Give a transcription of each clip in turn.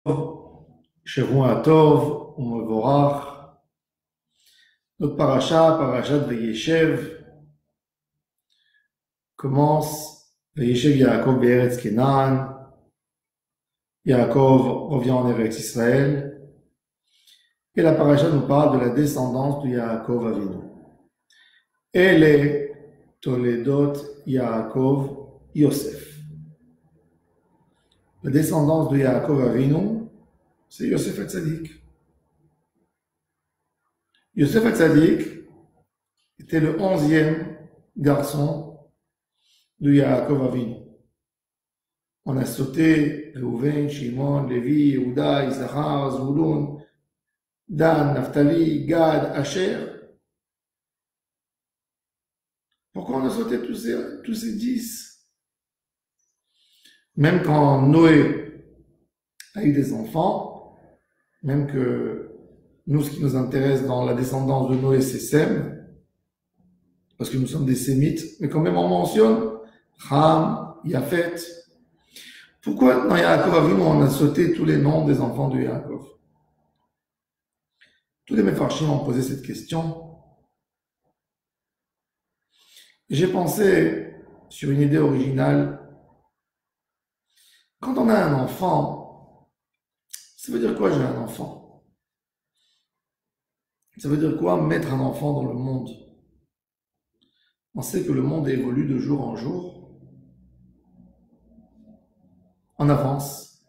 Shavua Tov, Umevorach. Notre parashat Vayeshev, commence. Vayeshev Yaakov Be'eretz Kenan. Yaakov revient en Eretz Israël. Et la parasha nous parle de la descendance de Yaakov Avinu. Ele Toledot Yaakov Yosef. La descendance de Yaakov Avinu, c'est Yosef Hatzadik. Yosef Hatzadik était le 11e garçon de Yaakov Avinu. On a sauté Reuven, Shimon, Lévi, Yehuda, Issachar, Zvulun, Dan, Naphtali, Gad, Asher. Pourquoi on a sauté tous ces 10? Même quand Noé a eu des enfants, même que nous, ce qui nous intéresse dans la descendance de Noé, c'est Sem, parce que nous sommes des Sémites, mais quand même on mentionne Ham, Yafet. Pourquoi dans Yaakov Avinu on a sauté tous les noms des enfants de Yaakov? Tous les Mefarshim ont posé cette question. J'ai pensé sur une idée originale. Quand on a un enfant, ça veut dire quoi j'ai un enfant? Ça veut dire quoi mettre un enfant dans le monde? On sait que le monde évolue de jour en jour. On avance.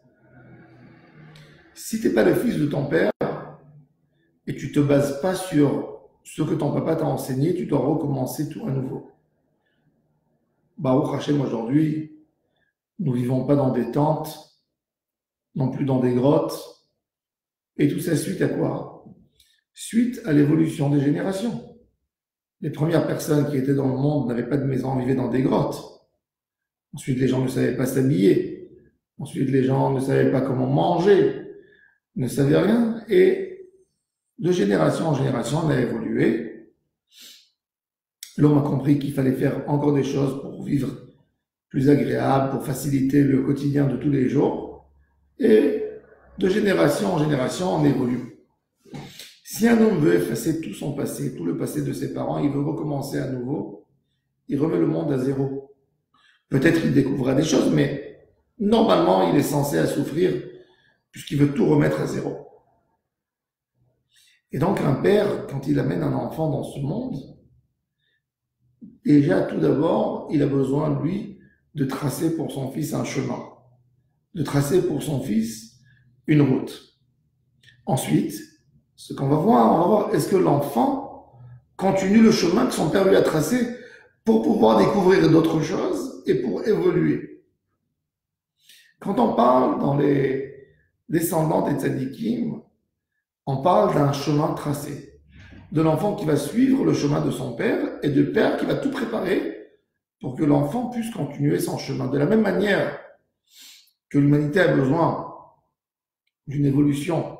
Si tu n'es pas le fils de ton père et tu ne te bases pas sur ce que ton papa t'a enseigné, tu dois recommencer tout à nouveau. Baruch Hashem, aujourd'hui, nous ne vivons pas dans des tentes, non plus dans des grottes. Et tout ça suite à quoi? Suite à l'évolution des générations. Les premières personnes qui étaient dans le monde n'avaient pas de maison, vivaient dans des grottes. Ensuite, les gens ne savaient pas s'habiller. Ensuite, les gens ne savaient pas comment manger, ne savaient rien. Et de génération en génération, on a évolué. L'homme a compris qu'il fallait faire encore des choses pour vivre plus agréable, pour faciliter le quotidien de tous les jours. Et de génération en génération, on évolue. Si un homme veut effacer tout son passé, tout le passé de ses parents, il veut recommencer à nouveau, il remet le monde à zéro. Peut-être qu'il découvrira des choses, mais normalement, il est censé à souffrir puisqu'il veut tout remettre à zéro. Et donc, un père, quand il amène un enfant dans ce monde, déjà, tout d'abord, il a besoin, lui, de tracer pour son fils un chemin, de tracer pour son fils une route. Ensuite, ce qu'on va voir, est-ce que l'enfant continue le chemin que son père lui a tracé pour pouvoir découvrir d'autres choses et pour évoluer. Quand on parle dans les descendants des tzadikim, on parle d'un chemin tracé, de l'enfant qui va suivre le chemin de son père et du père qui va tout préparer pour que l'enfant puisse continuer son chemin. De la même manière que l'humanité a besoin d'une évolution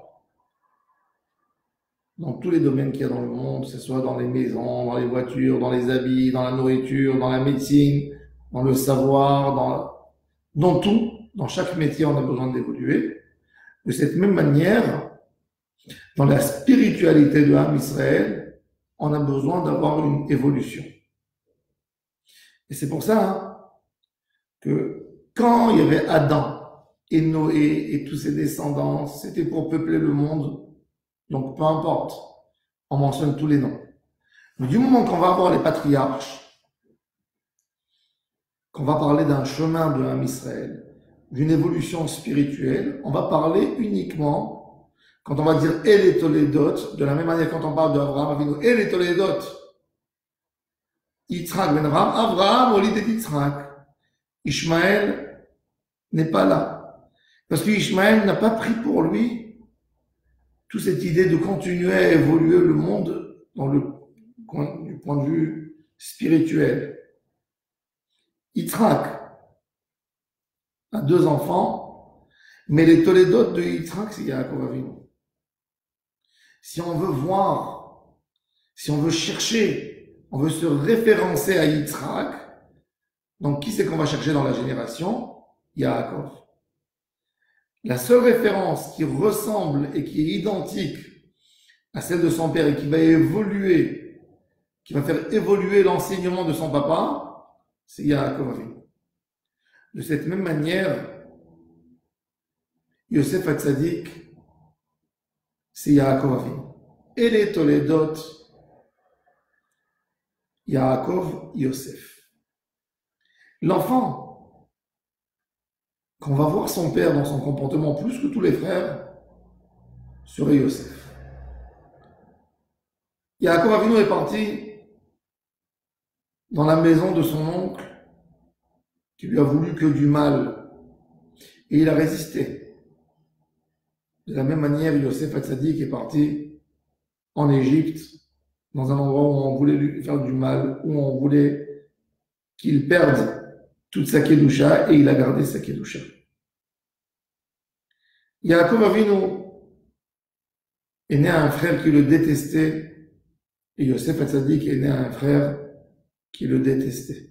dans tous les domaines qu'il y a dans le monde, que ce soit dans les maisons, dans les voitures, dans les habits, dans la nourriture, dans la médecine, dans le savoir, dans tout, dans chaque métier, on a besoin d'évoluer. De cette même manière, dans la spiritualité de l'âme Israël, on a besoin d'avoir une évolution. Et c'est pour ça que quand il y avait Adam et Noé et tous ses descendants, c'était pour peupler le monde. Donc peu importe, on mentionne tous les noms. Mais du moment qu'on va avoir les patriarches, qu'on va parler d'un chemin de l'âme Israël, d'une évolution spirituelle, on va parler uniquement, quand on va dire « El et Toledot », de la même manière quand on parle d'Abraham Avinu, « El et Toledot », Yitzhak ben Abraham, Olid et Yitzhak. Ishmaël n'est pas là. Parce que Ishmaël n'a pas pris pour lui toute cette idée de continuer à évoluer le monde du point de vue spirituel. Yitzhak a 2 enfants, mais les Toledot de Yitzhak, c'est Yaakov Avinu. Si on veut voir, si on veut chercher, on veut se référencer à Yitzhak, donc qui c'est qu'on va chercher dans la génération? Yaakov. La seule référence qui ressemble et qui est identique à celle de son père et qui va évoluer, qui va faire évoluer l'enseignement de son papa, c'est Yaakov Avinu. De cette même manière, Yosef Hatzadik, c'est Yaakov Avinu. Et les Toledot, Yaakov, Yosef. L'enfant, qu'on va voir son père dans son comportement plus que tous les frères, serait Yosef. Yaakov Avinu est parti dans la maison de son oncle qui lui a voulu que du mal et il a résisté. De la même manière, Yosef Hatzadik est parti en Égypte, dans un endroit où on voulait lui faire du mal, où on voulait qu'il perde toute sa Kedusha, et il a gardé sa Kedusha. Yaakov Avinu est né à un frère qui le détestait, et Yosef Hatzadik est né à un frère qui le détestait.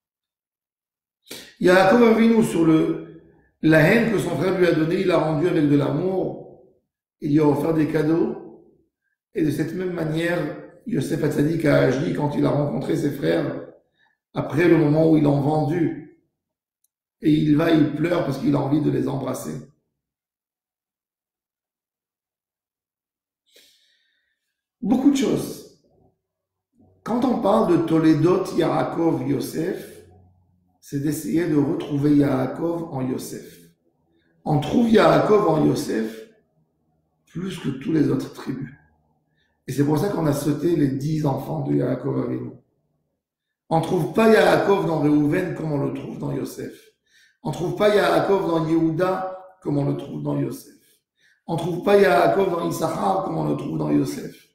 Yaakov Avinu, sur la haine que son frère lui a donnée, il l'a rendue avec de l'amour, il lui a offert des cadeaux, et de cette même manière, Yosef Hatzadik a agi quand il a rencontré ses frères, après le moment où ils l'ont vendu. Et il pleure parce qu'il a envie de les embrasser. Beaucoup de choses. Quand on parle de Toledot, Yaakov, Yosef, c'est d'essayer de retrouver Yaakov en Yosef. On trouve Yaakov en Yosef plus que tous les autres tribus. Et c'est pour ça qu'on a sauté les 10 enfants de Yaakov Avinu. On ne trouve pas Yaakov dans Réhouven comme on le trouve dans Yosef. On ne trouve pas Yaakov dans Yehuda comme on le trouve dans Yosef. On ne trouve pas Yaakov dans Issachar comme on le trouve dans Yosef.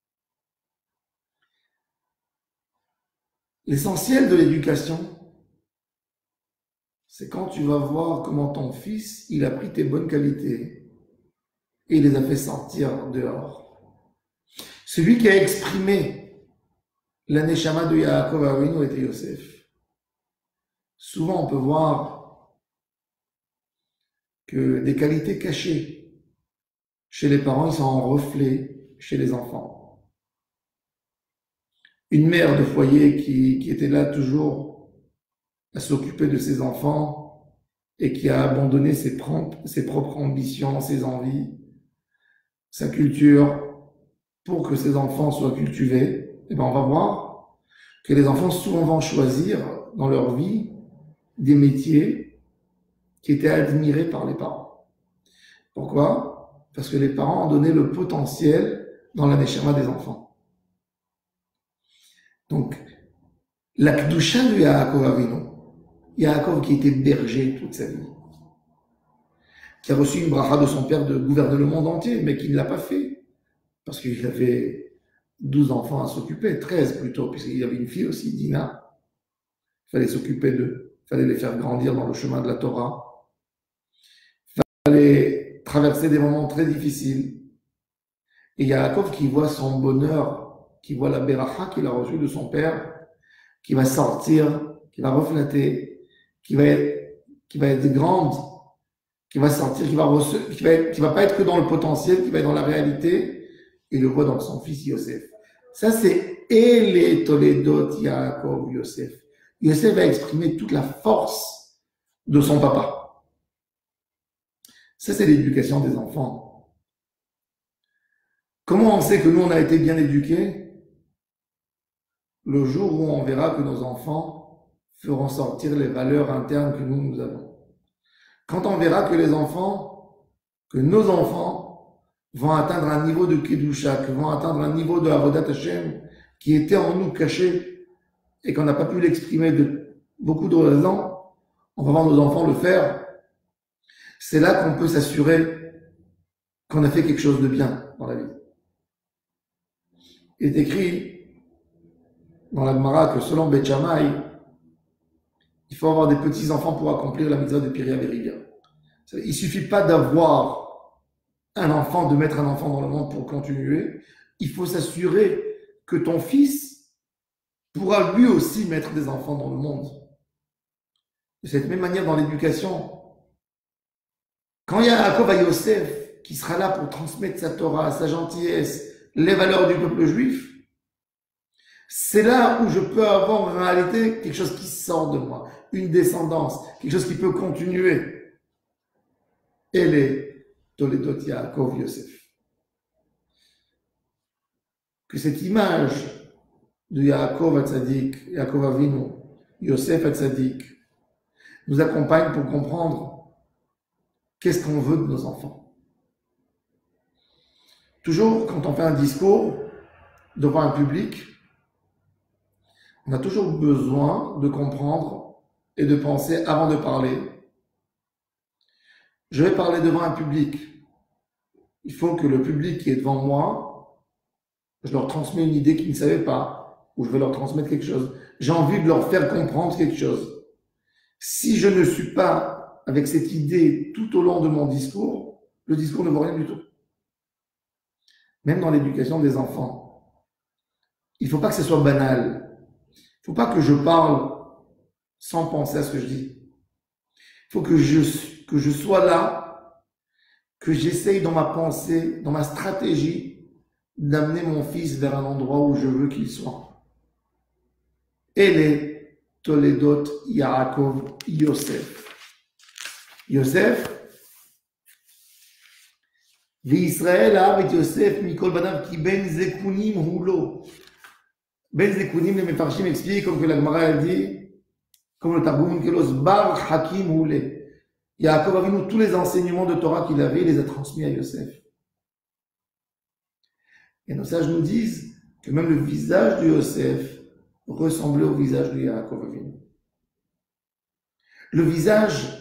L'essentiel de l'éducation, c'est quand tu vas voir comment ton fils, il a pris tes bonnes qualités et il les a fait sortir dehors. Celui qui a exprimé la Neshama de Yaakov Avinu était Yosef. Souvent, on peut voir que des qualités cachées chez les parents, ils sont en reflet chez les enfants. Une mère de foyer qui était là toujours à s'occuper de ses enfants et qui a abandonné ses propres ambitions, ses envies, sa culture pour que ses enfants soient cultivés, et ben on va voir que les enfants souvent vont choisir dans leur vie des métiers qui étaient admirés par les parents. Pourquoi? Parce que les parents ont donné le potentiel dans la neshama des enfants. Donc, la Kedusha de Yaakov Avinu, Yaakov qui était berger toute sa vie, qui a reçu une bracha de son père de gouverner le monde entier, mais qui ne l'a pas fait, parce qu'il avait 12 enfants à s'occuper, 13 plutôt, puisqu'il y avait une fille aussi, Dina. Il fallait s'occuper d'eux, il fallait les faire grandir dans le chemin de la Torah. Il fallait traverser des moments très difficiles. Et Yaakov qui voit son bonheur, qui voit la beracha qu'il a reçue de son père, qui va sortir, qui va refléter, qui va être grande, qui va sortir, qui va pas être que dans le potentiel, qui va être dans la réalité, et le voit dans son fils Yosef. Ça, c'est Ele Toledot Yaakov Yosef. Yosef va exprimer toute la force de son papa. Ça, c'est l'éducation des enfants. Comment on sait que nous, on a été bien éduqués? Le jour où on verra que nos enfants feront sortir les valeurs internes que nous avons. Quand on verra que nos enfants vont atteindre un niveau de Kedusha, que vont atteindre un niveau de Avodat Hashem qui était en nous caché et qu'on n'a pas pu l'exprimer de beaucoup de raisons, on va voir nos enfants le faire. C'est là qu'on peut s'assurer qu'on a fait quelque chose de bien dans la vie. Il est écrit dans la Gemara que selon Beth Shammai, il faut avoir des petits-enfants pour accomplir la mitzvah de Piria Veriga. Il ne suffit pas d'avoir un enfant, de mettre un enfant dans le monde pour continuer. Il faut s'assurer que ton fils pourra lui aussi mettre des enfants dans le monde. De cette même manière, dans l'éducation, Quand il y a Yaakov à Yosef, qui sera là pour transmettre sa Torah, sa gentillesse, les valeurs du peuple juif, c'est là où je peux avoir en réalité quelque chose qui sort de moi, une descendance, quelque chose qui peut continuer. Et les Toledot Yaakov Yosef. Que cette image de Yaakov Hatzadik, Yaakov Avinu, Yosef Hatzadik, nous accompagne pour comprendre qu'est-ce qu'on veut de nos enfants. Toujours, quand on fait un discours devant un public, on a toujours besoin de comprendre et de penser avant de parler. Je vais parler devant un public. Il faut que le public qui est devant moi, je leur transmets une idée qu'ils ne savaient pas, ou je vais leur transmettre quelque chose. J'ai envie de leur faire comprendre quelque chose. Si je ne suis pas avec cette idée tout au long de mon discours, le discours ne vaut rien du tout. Même dans l'éducation des enfants. Il ne faut pas que ce soit banal. Il ne faut pas que je parle sans penser à ce que je dis. Il faut que je sois là, que j'essaye dans ma pensée, dans ma stratégie, d'amener mon fils vers un endroit où je veux qu'il soit. Et les Toledot Yaakov Yosef. Yosef, וישראל אהב את יוסף מכל בניו כי בן זקונים הוא לו. בן זקונים, les מפרשים expliquent, comme que la Gemara a dit, comme le Targum Kelos, bar hakim houlé. Yaakov Avinu, tous les enseignements de Torah qu'il avait, il les a transmis à Yosef. Et nos sages nous disent que même le visage de Yosef ressemblait au visage de Yaakov Avinu. Le visage,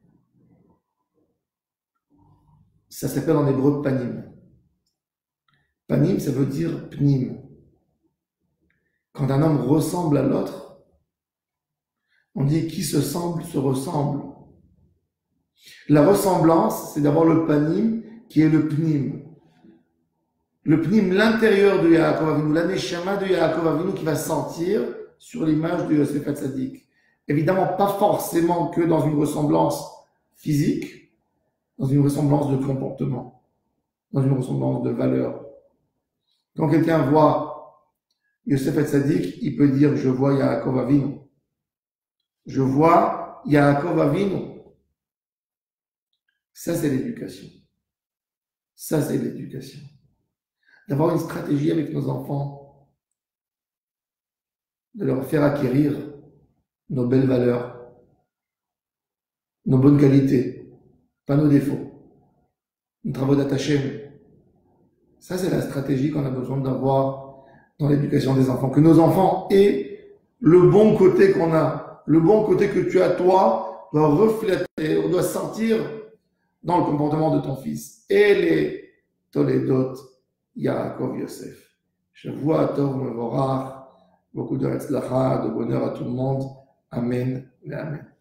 ça s'appelle en hébreu panim. Panim, ça veut dire pnim. Quand un homme ressemble à l'autre, on dit qui se semble se ressemble. La ressemblance, c'est d'avoir le panim qui est le pnim. Le pnim, l'intérieur de Yaakov Avinu, l'aneshama de Yaakov Avinu qui va sortir sur l'image de Yosef Hatzadik. Évidemment, pas forcément que dans une ressemblance physique, dans une ressemblance de comportement, dans une ressemblance de valeur. Quand quelqu'un voit Yosef Hatzadik, il peut dire « je vois Yaakov Avinu ». Je vois Yaakov Avinu. Ça, c'est l'éducation. Ça, c'est l'éducation. D'avoir une stratégie avec nos enfants, de leur faire acquérir nos belles valeurs, nos bonnes qualités, pas nos défauts, nos travaux d'attaché. Ça, c'est la stratégie qu'on a besoin d'avoir dans l'éducation des enfants. Que nos enfants aient le bon côté qu'on a, le bon côté que tu as toi, doit refléter, on doit sentir dans le comportement de ton fils. Et les Toledot Yaakov Yosef. Shavua Tov Mevorach, beaucoup de Hatzlacha, de bonheur à tout le monde. Amen et Amen.